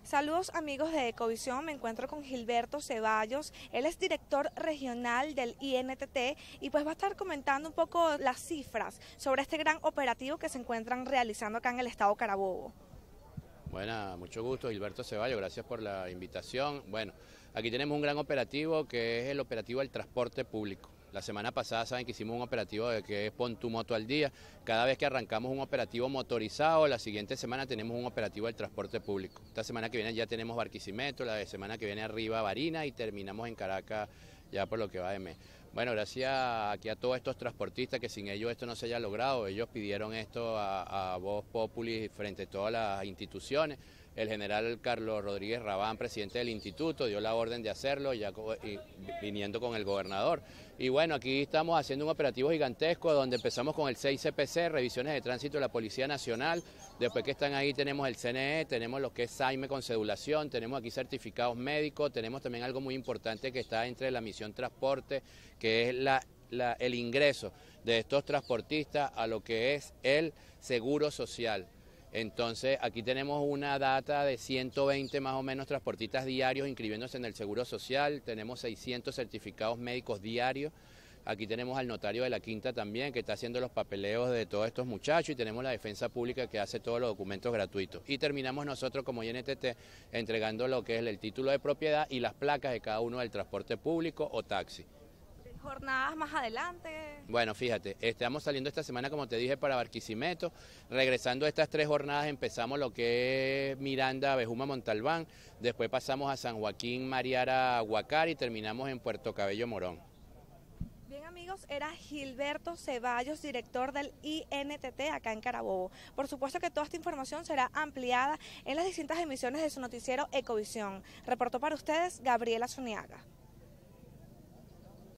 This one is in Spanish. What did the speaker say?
Saludos amigos de Ecovisión, me encuentro con Gilberto Ceballos, él es director regional del INTT y pues va a estar comentando un poco las cifras sobre este gran operativo que se encuentran realizando acá en el estado Carabobo. Bueno, mucho gusto, Gilberto Ceballos, gracias por la invitación. Bueno, aquí tenemos un gran operativo que es el operativo del transporte público. La semana pasada saben que hicimos un operativo de que es Pon tu moto al día. Cada vez que arrancamos un operativo motorizado, la siguiente semana tenemos un operativo del transporte públiquico. Esta semana que viene ya tenemos Barquisimeto, la semana que viene arriba Barinas y terminamos en Caracas ya por lo que va de mes. Bueno, gracias aquí a todos estos transportistas que sin ellos esto no se haya logrado. Ellos pidieron esto a Voz Populi frente a todas las instituciones. El general Carlos Rodríguez Rabán, presidente del instituto, dio la orden de hacerlo, viniendo con el gobernador. Y bueno, aquí estamos haciendo un operativo gigantesco donde empezamos con el 6CPC, revisiones de tránsito de la Policía Nacional. Después que están ahí tenemos el CNE, tenemos lo que es SAIME con cedulación, tenemos aquí certificados médicos, tenemos también algo muy importante que está entre la misión transporte, que es el ingreso de estos transportistas a lo que es el seguro social. Entonces aquí tenemos una data de 120 más o menos transportistas diarios inscribiéndose en el Seguro Social, tenemos 600 certificados médicos diarios, aquí tenemos al notario de la Quinta también que está haciendo los papeleos de todos estos muchachos y tenemos la defensa pública que hace todos los documentos gratuitos. Y terminamos nosotros como INTT entregando lo que es el título de propiedad y las placas de cada uno del transporte público o taxi. Jornadas más adelante. Bueno, fíjate, estamos saliendo esta semana, como te dije, para Barquisimeto. Regresando a estas 3 jornadas empezamos lo que es Miranda, Abejuma, Montalbán. Después pasamos a San Joaquín, Mariara, Huacar y terminamos en Puerto Cabello, Morón. Bien amigos, era Gilberto Ceballos, director del INTT acá en Carabobo. Por supuesto que toda esta información será ampliada en las distintas emisiones de su noticiero Ecovisión. Reportó para ustedes Gabriela Zuniaga.